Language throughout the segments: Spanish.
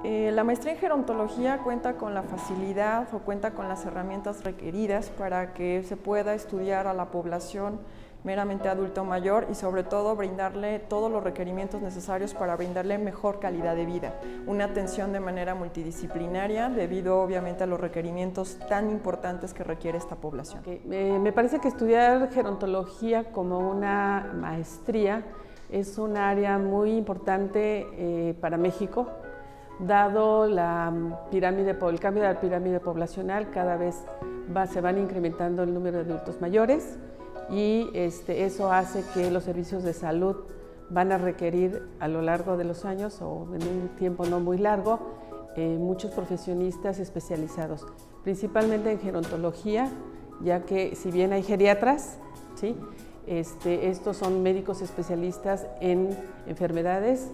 La maestría en gerontología cuenta con la facilidad o cuenta con las herramientas requeridas para que se pueda estudiar a la población meramente adulto mayor y sobre todo brindarle todos los requerimientos necesarios para brindarle mejor calidad de vida. Una atención de manera multidisciplinaria debido obviamente a los requerimientos tan importantes que requiere esta población. Me parece que estudiar gerontología como una maestría es un área muy importante para México, dado el cambio de la pirámide poblacional. Cada vez se van incrementando el número de adultos mayores y eso hace que los servicios de salud van a requerir a lo largo de los años o en un tiempo no muy largo muchos profesionistas especializados, principalmente en gerontología, ya que si bien hay geriatras, ¿sí? Estos son médicos especialistas en enfermedades,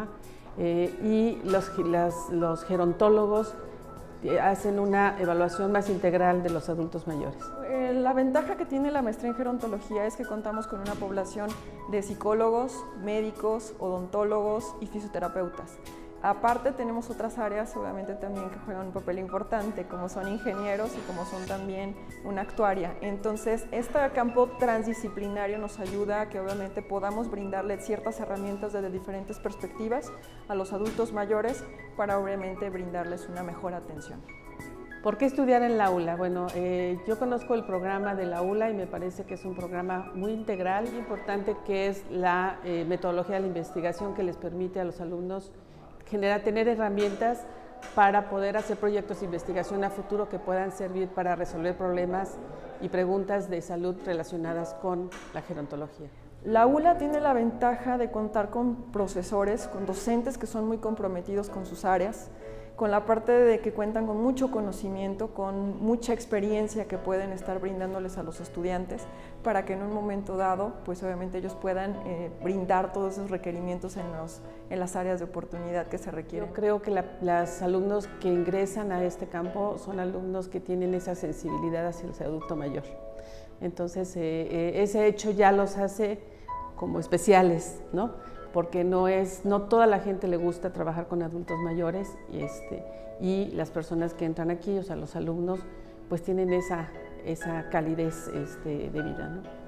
y los gerontólogos hacen una evaluación más integral de los adultos mayores. La ventaja que tiene la maestría en gerontología es que contamos con una población de psicólogos, médicos, odontólogos y fisioterapeutas. Aparte tenemos otras áreas obviamente también que juegan un papel importante, como son ingenieros y como son también una actuaria. Entonces este campo transdisciplinario nos ayuda a que obviamente podamos brindarle ciertas herramientas desde diferentes perspectivas a los adultos mayores para obviamente brindarles una mejor atención. ¿Por qué estudiar en la ULA? Bueno, yo conozco el programa de la ULA y me parece que es un programa muy integral y importante, que es la metodología de la investigación, que les permite a los alumnos tener herramientas para poder hacer proyectos de investigación a futuro que puedan servir para resolver problemas y preguntas de salud relacionadas con la gerontología. La ULA tiene la ventaja de contar con profesores, con docentes que son muy comprometidos con sus áreas, con la parte de que cuentan con mucho conocimiento, con mucha experiencia que pueden estar brindándoles a los estudiantes para que en un momento dado, pues obviamente ellos puedan brindar todos esos requerimientos en las áreas de oportunidad que se requieren. Yo creo que los alumnos que ingresan a este campo son alumnos que tienen esa sensibilidad hacia el adulto mayor. Entonces, ese hecho ya los hace como especiales, ¿no? Porque no toda la gente le gusta trabajar con adultos mayores y las personas que entran aquí, o sea, los alumnos, pues tienen esa calidez de vida, ¿no?